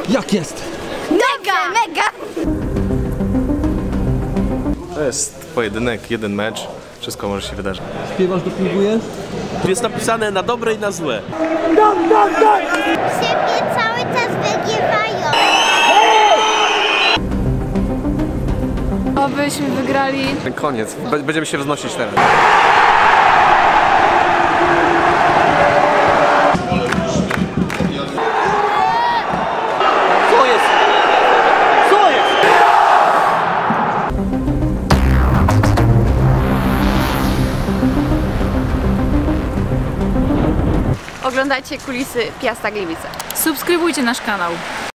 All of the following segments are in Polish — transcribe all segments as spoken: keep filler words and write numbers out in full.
Jak jest? Mega! Mega! To jest pojedynek, jeden mecz. Wszystko może się wydarzyć. Śpiewasz, dopingujesz? Jest napisane na dobre i na złe. Siebie cały czas wygrywają. Obyśmy wygrali. Koniec. Będziemy się wznosić teraz. Co jest? Co jest? Oglądajcie kulisy Piasta Gliwice. Subskrybujcie nasz kanał.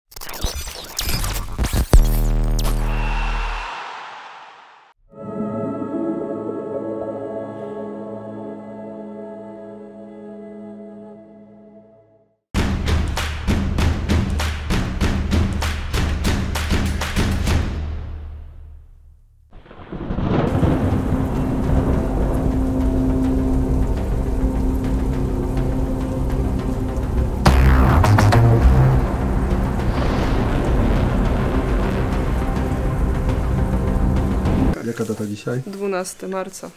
Jaka data dzisiaj? dwunastego marca.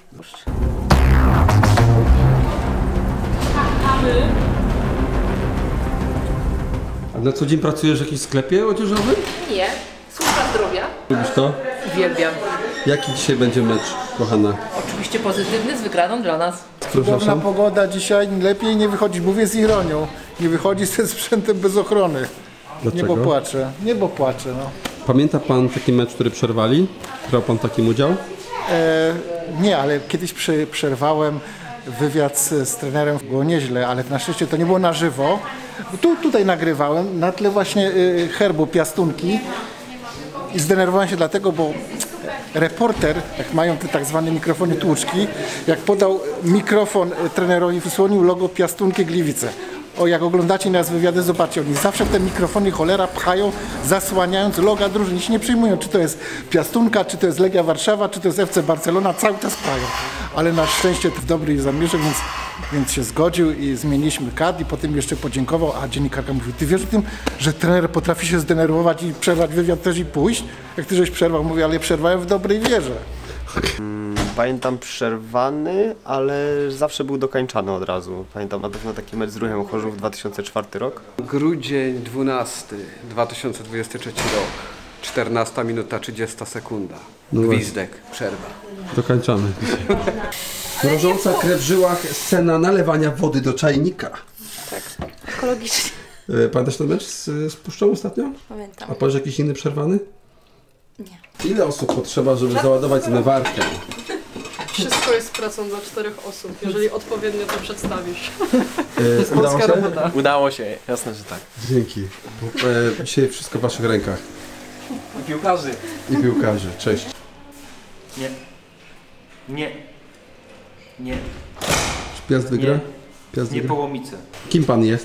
A na co dzień pracujesz w jakimś sklepie odzieżowym? Nie. Służba zdrowia. Lubisz to? Uwielbiam. Jaki dzisiaj będzie mecz, kochana? Oczywiście pozytywny, z wygraną dla nas. Cudowna pogoda dzisiaj, lepiej nie wychodzi, mówię z ironią, nie wychodzi ze sprzętem bez ochrony. Dlaczego? Niebo płacze, niebo płacze, no. Pamięta pan taki mecz, który przerwali? Brał pan takim udział? E, nie, ale kiedyś przy, przerwałem wywiad z, z trenerem, było nieźle, ale na szczęście to nie było na żywo. Tu, tutaj nagrywałem, na tle właśnie y, herbu Piastunki i zdenerwowałem się dlatego, bo reporter, jak mają te tak zwane mikrofony tłuczki, jak podał mikrofon trenerowi, wysłonił logo Piastunki Gliwice. O, jak oglądacie nas wywiady, zobaczcie, oni zawsze w te mikrofony cholera pchają, zasłaniając loga drużyny. Się nie przyjmują, czy to jest Piastunka, czy to jest Legia Warszawa, czy to jest F C Barcelona, cały czas pchają. Ale na szczęście to w dobrej zamierze, więc, więc się zgodził i zmieniliśmy kad i potem jeszcze podziękował, a dziennikarka mówi, ty wiesz o tym, że trener potrafi się zdenerwować i przerwać wywiad też i pójść? Jak ty żeś przerwał, mówi, ale przerwałem w dobrej wierze. Pamiętam przerwany, ale zawsze był dokończany od razu. Pamiętam na pewno taki mecz z Ruchem Chorzów dwa tysiące czwarty rok. Grudzień dwunasty dwa tysiące dwudziesty trzeci rok. czternasta minuta trzydziesta sekunda. No Gwizdek, przerwa. Dokończamy. Mrożąca krew w żyłach, scena nalewania wody do czajnika. Tak, ekologicznie. E, Pamiętasz ten mecz z, z Puszczą ostatnio? Pamiętam. A powiesz jakiś inny przerwany? Nie. Ile osób potrzeba, żeby załadować zmywarkę? Wszystko jest pracą dla czterech osób, jeżeli odpowiednio to przedstawisz. E, udało się? robota. Udało się, jasne, że tak. Dzięki. E, dzisiaj wszystko w waszych rękach. I piłkarzy. I piłkarzy. Cześć. Nie. Nie. Nie. Czy Piast wygra? Nie. Piast Nie wygra? połomice. Kim pan jest?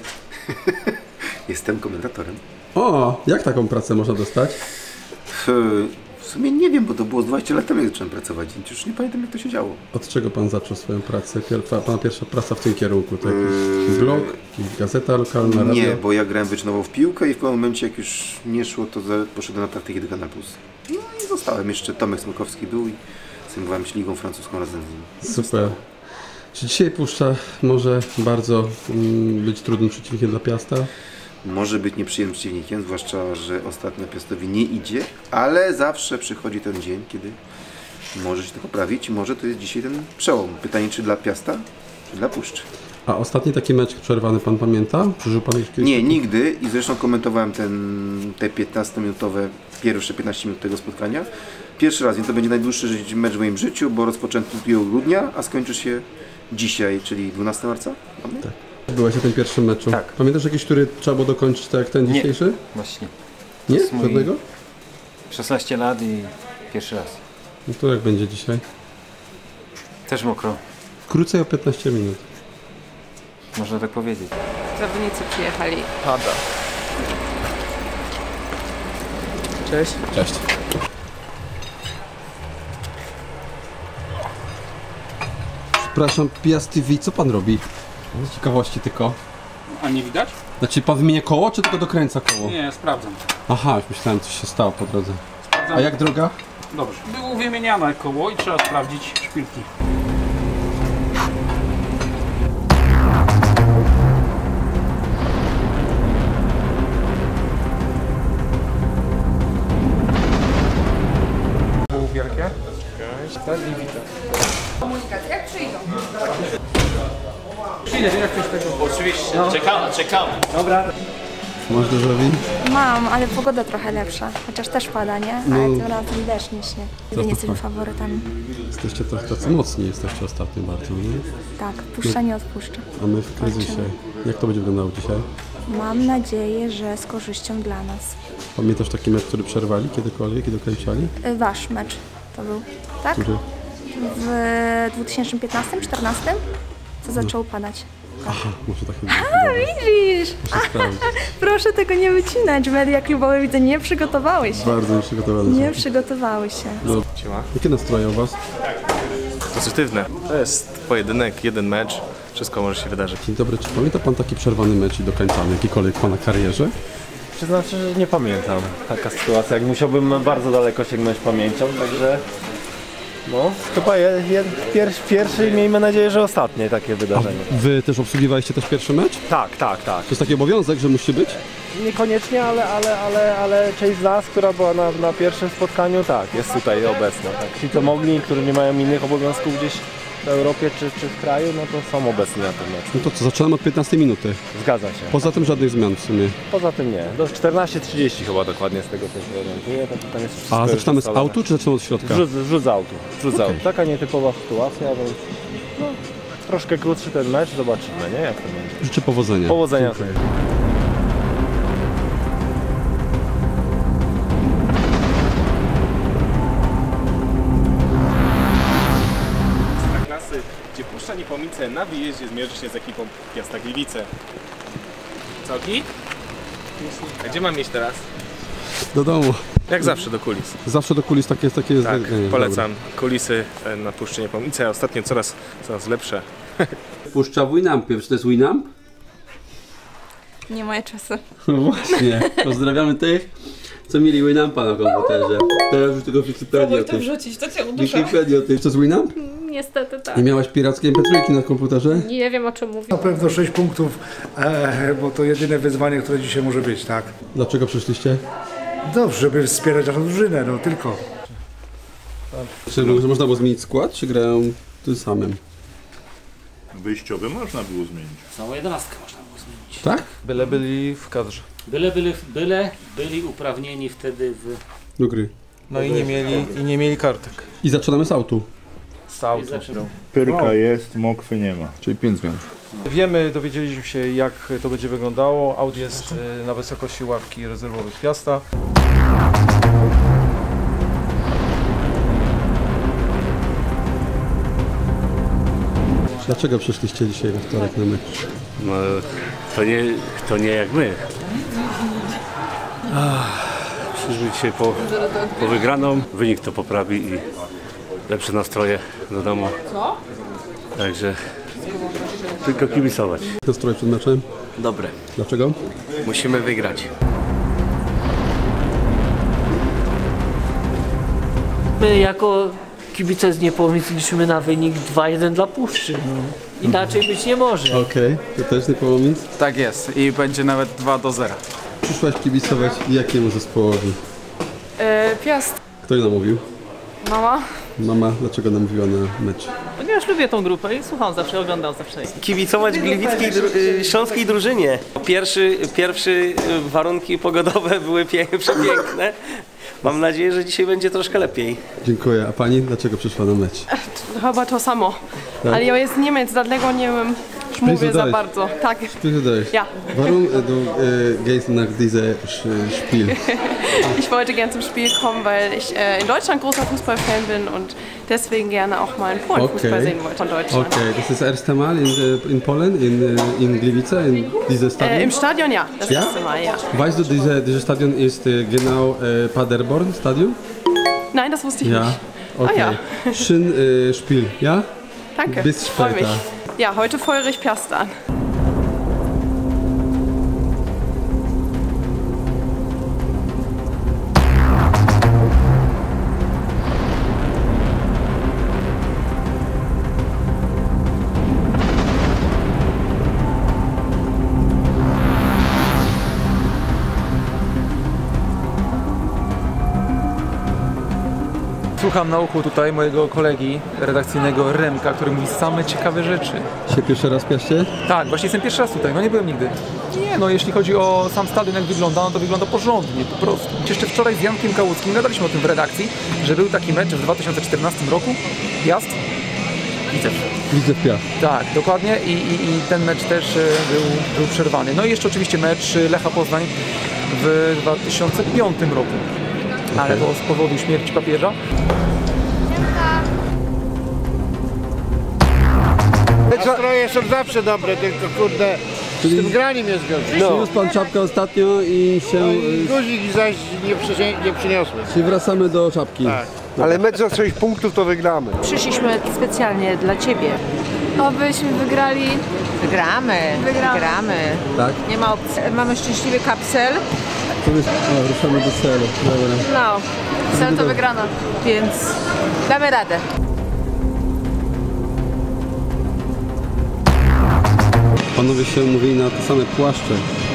Jestem komentatorem. O, jak taką pracę można dostać? W sumie nie wiem, bo to było z dwadzieścia lat temu, jak zacząłem pracować, więc już nie pamiętam, jak to się działo. Od czego pan zaczął swoją pracę? Pier pana pierwsza praca w tym kierunku? To jakiś blog, jakiś gazeta lokalna, radio? Nie, bo ja grałem wyczynowo w piłkę i w pewnym momencie, jak już nie szło, to poszedłem na praktykę do Kanal Plus. No i zostałem. Jeszcze Tomek Smokowski był i zajmowałem się ligą francuską razem z nim. Super. Czy dzisiaj Puszcza może bardzo mm, być trudnym przeciwnikiem dla Piasta? Może być nieprzyjemnym przeciwnikiem, zwłaszcza, że ostatnio Piastowi nie idzie, ale zawsze przychodzi ten dzień, kiedy może się to poprawić i może to jest dzisiaj ten przełom. Pytanie, czy dla Piasta, czy dla Puszczy. A ostatni taki mecz przerwany pan pamięta? Przeżył pan jakieś... Nie, nigdy i zresztą komentowałem ten, te piętnastominutowe, pierwsze piętnaście minut tego spotkania. Pierwszy raz, więc to będzie najdłuższy mecz w moim życiu, bo rozpoczęty drugiego grudnia, a skończy się dzisiaj, czyli dwunastego marca. Mamy? Tak. Byłeś na tym pierwszym meczu. Tak. Pamiętasz jakiś, który trzeba było dokończyć tak jak ten Nie. dzisiejszy? Właśnie. Nie? jest mój- Żadnego? szesnaście lat i pierwszy raz. No to jak będzie dzisiaj? Też mokro. Krócej o piętnaście minut. Można tak powiedzieć. Zawodnicy przyjechali. Pada. Cześć. Cześć. Przepraszam, Piast T V, co pan robi? Z ciekawości tylko. A nie widać? Znaczy pan wymienia koło, czy tylko dokręca koło? Nie, sprawdzam. Aha, już myślałem, coś się stało po drodze. Sprawdzam. A jak droga? Dobrze. Było wymieniane koło i trzeba sprawdzić szpilki. Pół wielkie? Tak i widzę. Komunikacja, jak przyjdą? Przyjdę, jak coś tego. Oczywiście, no. czekamy, czekamy. Dobra. Masz dużo win? Mam, ale pogoda trochę lepsza. Chociaż też pada, nie? No. Ale tym razem deszcz nie śnie. Wy nie jesteśmy faworytami. Jesteście trochę tacy mocni, jesteście ostatnio bardzo, nie? Tak, puszcza nie odpuszcza. A my w kryzysie. Jak to będzie wyglądało dzisiaj? Mam nadzieję, że z korzyścią dla nas. Pamiętasz taki mecz, który przerwali kiedykolwiek i dokręcali? Y, Wasz mecz to był, tak? Który? W dwa tysiące piętnastym czternastym? Co zaczęło padać. Aha, może tak nie A, widzisz! Proszę tego nie wycinać. Media klubowe widzę, nie przygotowały się. Bardzo nieprzygotowane. Nie przygotowały się. No. Jakie nastroje u was? Pozytywne. To jest pojedynek, jeden mecz. Wszystko może się wydarzyć. Dzień dobry, czy pamięta pan taki przerwany mecz i dokończany jakikolwiek w pana karierze? Przyznam się, że nie pamiętam. Taka sytuacja, jak musiałbym bardzo daleko sięgnąć pamięcią, także no, chyba je, je, pier, pierwszy i miejmy nadzieję, że ostatnie takie wydarzenie. A wy też obsługiwaliście też pierwszy mecz? Tak, tak, tak. To jest taki obowiązek, że musi być? Niekoniecznie, ale, ale, ale, ale część z nas, która była na, na pierwszym spotkaniu, tak, jest tutaj obecna. Tak. Ci, co mogli, którzy nie mają innych obowiązków gdzieś w Europie czy, czy w kraju, no to są obecni na tym meczu. No to co, zaczynamy od piętnastej minuty? Zgadza się. Poza tym żadnych zmian w sumie? Poza tym nie. Do czternaście trzydzieści chyba dokładnie z tego co się orientuję. To tam jest wszystko. A zaczynamy z autu, czy zaczynamy od środka? Rzut, rzut z autu. Rzut z Okay. autu. Taka nietypowa sytuacja, więc no, troszkę krótszy ten mecz, zobaczymy, nie? Jak to będzie. Życzę powodzenia. Powodzenia sobie. Klasy, gdzie Puszcza Niepomice na wyjeździe zmierzy się z ekipą Piasta Gliwice. Co, git? A gdzie mam iść teraz? Do domu. Jak zawsze do kulis. Zawsze do kulis takie jest takie jest. Tak, nie, nie, polecam. Dobra. Kulisy na Puszczy Niepomice, a ostatnio coraz, coraz lepsze. Puszcza w Winampie. Czy to jest Winamp? Nie moje czasy. No właśnie. Pozdrawiamy tych, co mieli Winampa na komputerze. Teraz już tylko Wikipedia o tym. wrzucić, to cię uduszę. Wikipedia o tym. To jest Winamp? Niestety tak. Nie miałaś pirackiej em pe trzy na komputerze? Nie wiem, o czym mówię. Na pewno sześć punktów, e, bo to jedyne wyzwanie, które dzisiaj może być, tak? Dlaczego przyszliście? Dobrze, żeby wspierać naszą drużynę, no tylko. Czy no. można było zmienić skład, czy grają tym samym? Wyjściowy można było zmienić. Całą jedenastkę można było zmienić. Tak? Byle byli w kadrze. Byle, byle, byle byli uprawnieni wtedy w... Do gry. No i nie mieli, i nie mieli kartek. I zaczynamy z autu. Z autu. Pyrka no. jest, mokwy nie ma. Czyli pięć zmian. Wiemy, dowiedzieliśmy się jak to będzie wyglądało. Aut jest na wysokości ławki rezerwowych Piasta. Dlaczego przyszliście dzisiaj we wtorek na mecz? No, to nie, to nie jak my. Przyszliśmy dzisiaj po, po wygraną. Wynik to poprawi i lepsze nastroje do domu. Co? Także tylko kibicować. Nastroje przed meczem? Dobre. Dlaczego? Musimy wygrać. My jako kibice z Niepołomic liczymy na wynik dwa jeden dla Puszczy. No. Inaczej być nie może. Okej, okay. To też Niepołomic? Tak jest i będzie nawet dwa do zera. Przyszłaś kibicować jakiemu zespołowi? E, Piast. Kto jej namówił? Mama. Mama, dlaczego namówiła na mecz? Ponieważ lubię tą grupę i słucham zawsze, oglądam zawsze. Kibicować gliwickiej, dru śląskiej drużynie. Pierwszy, pierwszy warunki pogodowe były przepiękne. Mam nadzieję, że dzisiaj będzie troszkę lepiej. Dziękuję. A pani dlaczego przyszła na mecz? Chyba to samo. Tak? Ale ja jest Niemiec, dlatego nie wiem, mówię za bardzo. Tak. Ja. Warum du äh, gehst nach diesem Spiel? Ich wollte gerne zum Spiel kommen, weil ich äh, in Deutschland großer Fußballfan bin und deswegen gerne auch mal in Polen okay. Fußball sehen wollte von Deutschland. Okay, das ist das erste Mal in, in Polen, in, in Gliwice, in diesem Stadion? Äh, Im Stadion ja, das ja? erste Mal, ja. Weißt du, diese, dieses Stadion ist äh, genau äh, Paderborn Stadion? Nein, das wusste ich ja. nicht. Okay. Ah, ja. Schön äh, Spiel, ja? Danke, bis freue später. mich. Ja, heute feuere ich Piast an. słucham na uchu tutaj mojego kolegi redakcyjnego Remka, który mówi same ciekawe rzeczy. Się pierwszy raz w Piaście? Tak, właśnie jestem pierwszy raz tutaj, no nie byłem nigdy. Nie, no jeśli chodzi o sam stadion jak wygląda, no to wygląda porządnie, po prostu. Jeszcze wczoraj z Jankiem Kałuckim gadaliśmy o tym w redakcji, że był taki mecz w dwa tysiące czternastym roku, Piast, Widzew. Widzew Piast. Tak, dokładnie i, i, i ten mecz też był, był przerwany. No i jeszcze oczywiście mecz Lecha Poznań w dwa tysiące piątym roku, ale to z powodu śmierci papieża. Nastroje są zawsze dobre, tylko kurde, z tym graniem jest gorzej. No. Przyniósł pan czapkę ostatnio i się... No i guzik zaś nie, przynie, nie przyniosły. Czyli wracamy do czapki. Tak. Ale mecz za sześć punktów to wygramy. Przyszliśmy specjalnie dla Ciebie. Obyśmy wygrali. Wygramy, Wygramy. wygramy. Tak? Nie ma opcji. Mamy szczęśliwy kapsel. To jest... O, ruszamy do celu. Dobra. No, Cel to wygrana. Więc damy radę. Panowie się umówili na te same płaszcze.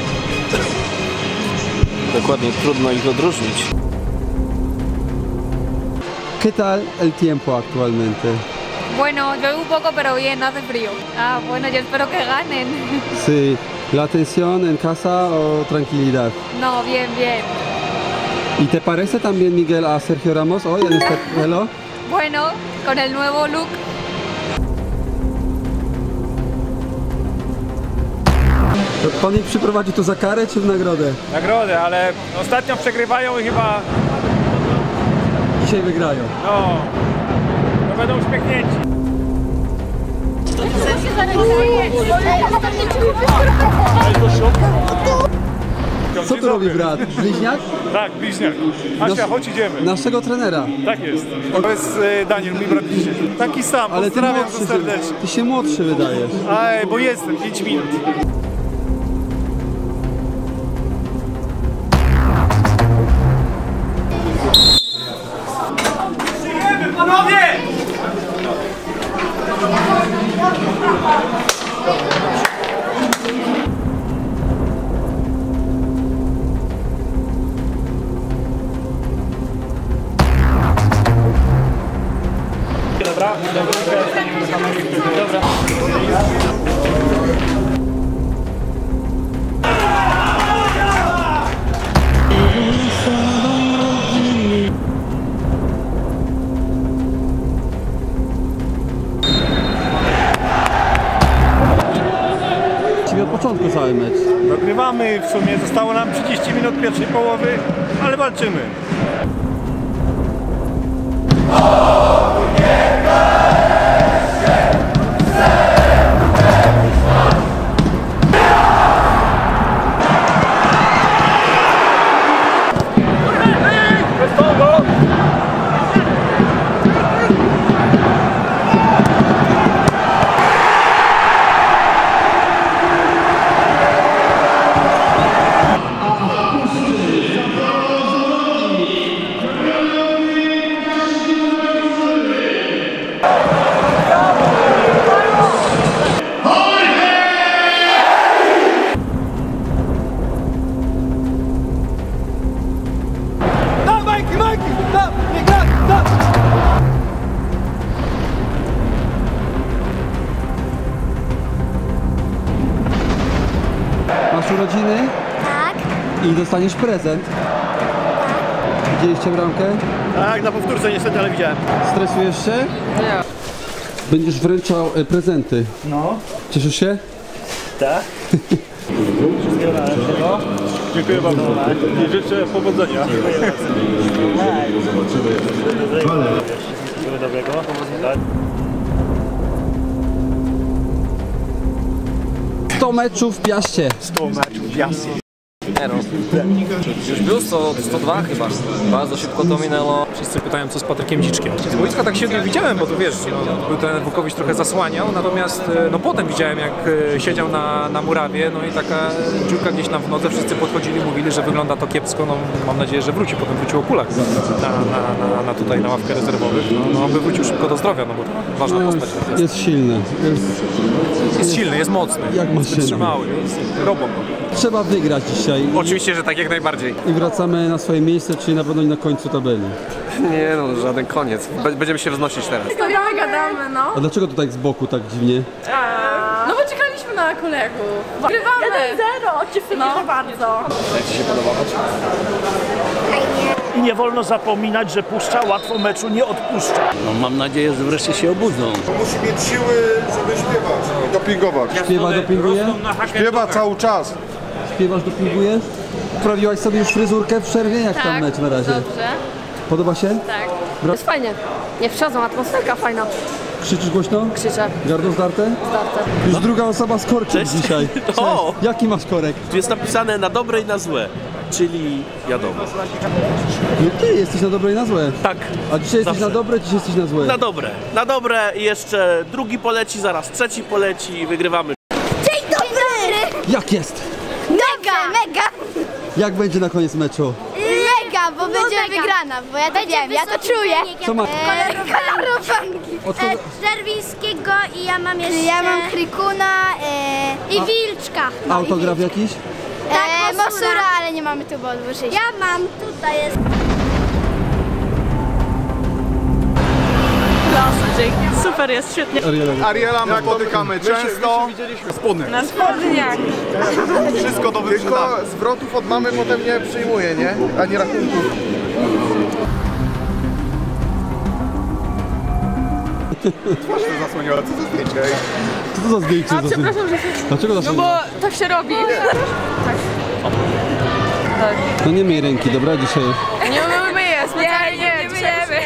Dokładnie, trudno ich odróżnić. ¿Qué tal el tiempo actualmente? Bueno, llueve un poco, pero bien, hace frío. Ah, bueno, yo espero que ganen. Sí. ¿La tensión en casa o tranquilidad? No, bien, bien. ¿Y te parece también, Miguel, a Sergio Ramos hoy en este reloj? Bueno, con el nuevo look. To pan ich przyprowadzi tu za karę czy w nagrodę? Nagrodę, ale ostatnio przegrywają i chyba... Dzisiaj wygrają. No, to będą uśmiechnięci. Co tu robi brat? Bliźniak? Tak, bliźniak. Asia, chodź idziemy. Naszego trenera. Tak jest. To jest e, Daniel, mój brat bliźniak. Taki sam, Ale ty pozdrawiam młodszy, go serdecznie. ty się młodszy wydajesz. Aj, bo jestem, pięć minut. Panowie! Dobra, dobra. Od początku cały mecz. Dogrywamy, w sumie zostało nam trzydzieści minut pierwszej połowy, ale walczymy. Masz urodziny? Tak. I dostaniesz prezent. Tak. Widzieliście bramkę? Tak, na powtórce niestety, ale widziałem. Stresujesz się? Nie. Będziesz wręczał e, prezenty. No. Cieszysz się? Tak. Wszystkiego najlepszego. Dziękuję bardzo i życzę powodzenia. Wszystkiego dobrego. sto meczów w Piaście. sto meczów w Piaście. Już było sto, sto dwa chyba. Bardzo szybko to minęło. Wszyscy pytają, co z Patrykiem Dziczkiem. Z boiska tak średnio widziałem, bo tu wiesz, no, był ten Wukowicz trochę zasłaniał, natomiast no potem widziałem, jak siedział na, na murawie, no i taka dziurka gdzieś tam w nodze, wszyscy podchodzili, mówili, że wygląda to kiepsko, no mam nadzieję, że wróci, potem wrócił o kulach na, na, na, na tutaj na ławkę rezerwowych, no, no by wrócił szybko do zdrowia, no bo to ważna No, postać. Jest silny. Jest, jest silny, jest mocny, Jak jest maszyna. wytrzymały, jest robot. trzeba wygrać dzisiaj. Oczywiście, że tak, jak najbardziej. I wracamy na swoje miejsce, czyli na pewno nie na końcu tabeli. Nie no, żaden koniec. Będziemy się wznosić teraz. Gadamy, gadamy, no. A dlaczego to tak z boku tak dziwnie? No bo czekaliśmy na kolegów. Grywamy. jeden zero, cieszymy no. się bardzo. Jak Ci się podoba? I nie wolno zapominać, że puszcza łatwo meczu nie odpuszcza. No mam nadzieję, że wreszcie się obudzą. Musi mieć siły, żeby śpiewać i dopingować. Śpiewa, dopinguje? Śpiewa cały czas. Śpiewasz, dopingujesz? Poprawiłaś sobie już fryzurkę w przerwie? Jak tak, tam mecz na razie? Dobrze. Podoba się? Tak. Bra Jest fajnie. Nie wsiadzą, atmosferka fajna. Krzyczysz głośno? Krzyczę. Gardło zdarte? Zdarte. Już druga osoba z korkiem dzisiaj. Cześć. O! Jaki masz korek? Tu jest napisane na dobre i na złe, czyli wiadomo. No ty jesteś na dobre i na złe. Tak. A dzisiaj jesteś zawsze. na dobre, dzisiaj jesteś na złe? Na dobre. Na dobre i jeszcze drugi poleci, zaraz trzeci poleci i wygrywamy. Dzień dobry! Jak jest? Mega! Mega! Jak będzie na koniec meczu? Mega, bo no będzie mega. Wygrana, bo ja to wiem, ja to czuję. Co ma? Kolorowanki. Od kogo? Czerwińskiego i ja mam jeszcze... Ja mam Krykuna e, i A. Wilczka. No, Autograf i jakiś? Tak, e, Mosura, ale nie mamy tu, bo odwyżej. Ja mam, tutaj jest. Super jest, świetnie. Ariela, Ariela my spotykamy często. widzieliśmy spodnie. Na spodniach. Wszystko do wyprzedania. Tylko zwrotów od mamy potem nie przyjmuje, nie? Ani rachunków. Twarz to zasłoniła, co za zdjęcie? Co to za zdjęcie? A przepraszam, że się... Dlaczego No zasłoniła? bo tak się robi. Tak. No nie miej ręki, dobra, dzisiaj. Nie myję, specjalnie nie, nie myjemy.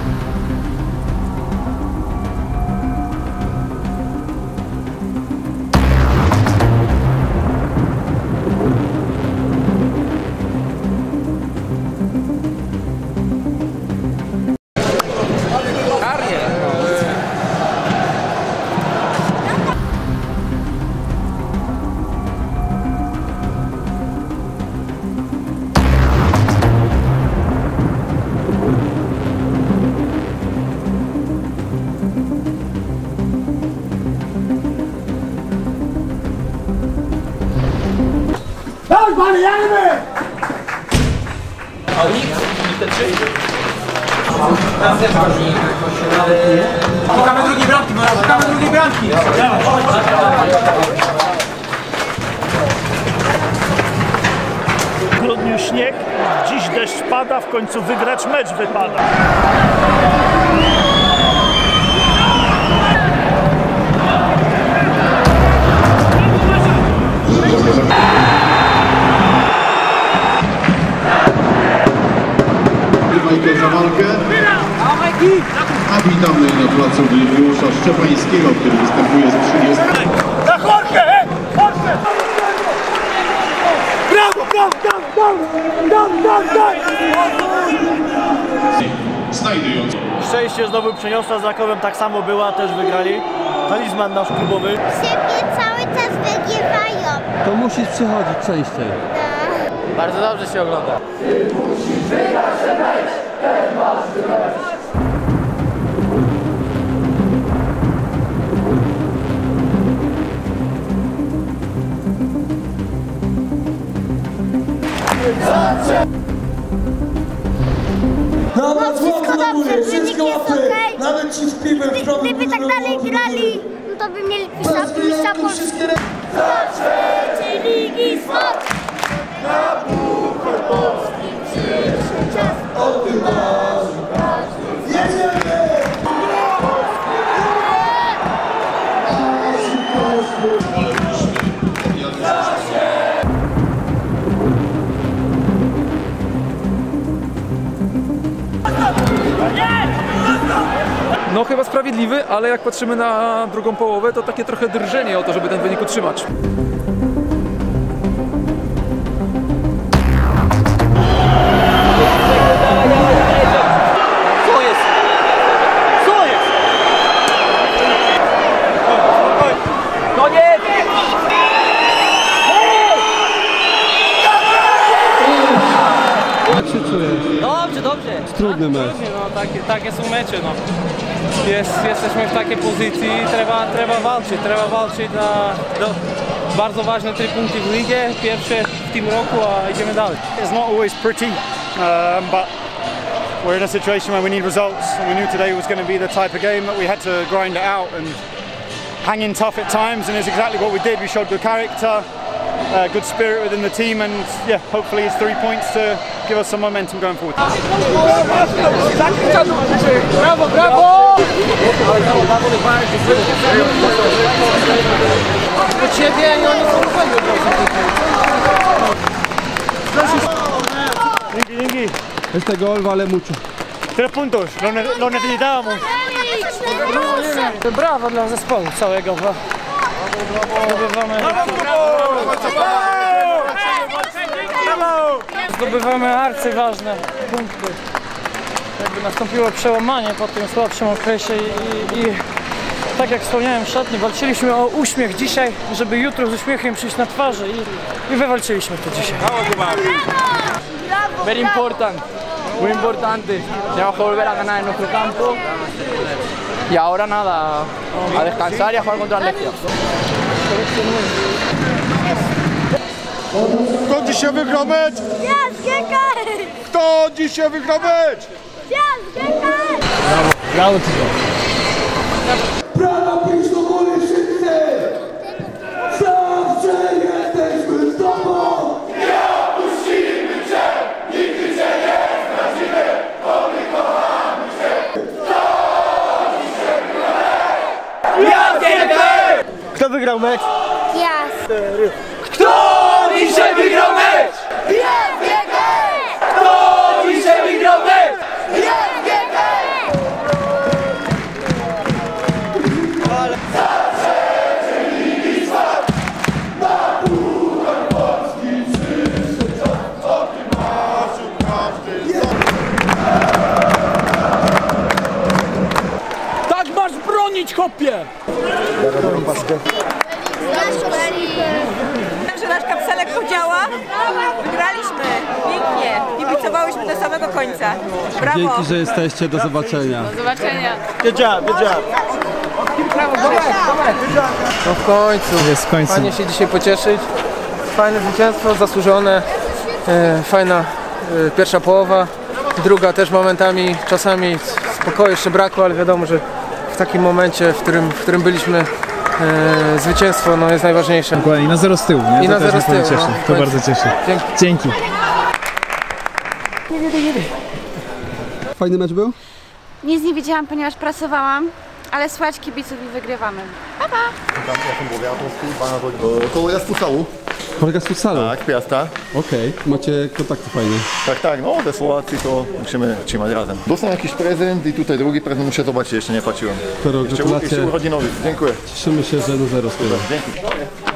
Szukamy drugiej bramki, szukamy drugiej bramki! W grudniu śnieg, dziś deszcz pada, w końcu wygrać mecz wypada. Majkę za walkę. A witamy na placu Juliusza Szczepańskiego, który występuje z trzydziestą. Na Jorge! Jorge! Brawo, brawo, brawo, brawo, brawo, brawo! Znajdując. Szczęście znowu przeniosła z Rakowem, tak samo była, też wygrali. Talizman nasz klubowy. Siebie cały czas wygrywają. To musisz przychodzić częściej. Bardzo dobrze się ogląda. No wszystko dobrze, wynik jest okej. Nawet ci z piwem Gdy, gdyby tak dalej grali, no to by mieli mistrza, mistrza Polski. Trzeciej Ligi Sport! Na Puchar Polski przyszedł czas. O tym marzy każdy. Jedziemy! No chyba sprawiedliwy, ale jak patrzymy na drugą połowę, to takie trochę drżenie o to, żeby ten wynik utrzymać. Co jest? Co jest? Koniec! Jak się czujesz? Dobrze, dobrze. Trudny mecz. No, takie, takie są mecze, no. Jest, jesteśmy w takiej pozycji, trzeba, trzeba walczyć, trzeba walczyć na, do, bardzo ważne trzy punkty w ligę, pierwsze w tym roku, a idziemy dalej. It's not always pretty, um, but we're in a situation where we need results, and we knew today was going to be the type of game that we had to grind it out and hang in tough at times, and it's exactly what we did. We showed good character, uh, good spirit within the team, and yeah, hopefully it's three points to give us some momentum going forward. Brawo, brawo! Do ciebie i oni są Dzięki, dzięki. Este gol vale mucho. Tres puntos, lo, ne lo necesitábamos. Brawo dla zespołu całego. Zdobywamy, zdobywamy arcyważne punkty. Jakby nastąpiło przełamanie po tym słabszym okresie i, i, i tak jak wspomniałem w szatni, walczyliśmy o uśmiech dzisiaj, żeby jutro z uśmiechem przyjść na twarzy i, i wywalczyliśmy to dzisiaj. Very important, muy importante. Tenemos que volver a ganar en nuestro campo y ahora nada, a descansar y a jugar contra el Legia. Kto dzisiaj wygrał mecz? Ja, Giekaj! Kto dzisiaj wygrał mecz? Ja, Giekaj! Brawo ci to. Brawa, pisz do góry wszyscy! Zawsze jesteśmy z tobą! Nie opuścimy cię! Nigdy cię nie zdradzimy! Bo my kochamy cię! Kto dzisiaj wygrał mecz? Kto wygrał mecz? Ja. Kto dzisiaj wygrał mecz? Ja, Giekaj! Kto dzisiaj wygrał mecz? Ja, Giekaj! Tak masz bronić, chłopie! Że nasz kapselek podziała, wygraliśmy, pięknie, kibicowałyśmy do samego końca. Brawo! Dzięki, że jesteście, do zobaczenia. Do zobaczenia. Good job, good job. Brawo, No w końcu, Jest w końcu. fajnie się dzisiaj pocieszyć. Fajne zwycięstwo, zasłużone. E, fajna e, pierwsza połowa. Druga też momentami, czasami spokoju jeszcze brakło, ale wiadomo, że w takim momencie, w którym, w którym byliśmy, e, zwycięstwo no, jest najważniejsze. Dokładnie, i na zero z tyłu, nie? I To na też zero mnie z tyłu, cieszy. no, To w bardzo cieszy. Dzięki. Dzięki. Fajny mecz był? Nic nie widziałam, ponieważ pracowałam, ale słuchać kibiców i wygrywamy. Pa, pa! Kolega z futsalu. Kolega z futsalu? Tak, Piasta. Okej, macie kontakty fajne. Tak, tak, no we Słowacji to musimy trzymać razem. Dostałem jakiś prezent i tutaj drugi prezent muszę zobaczyć, jeszcze nie płaciłem. Pero Jeszcze, gratulacje. jeszcze urodzinowy, dziękuję. Cieszymy się, że na zero z tyłu. Dzięki.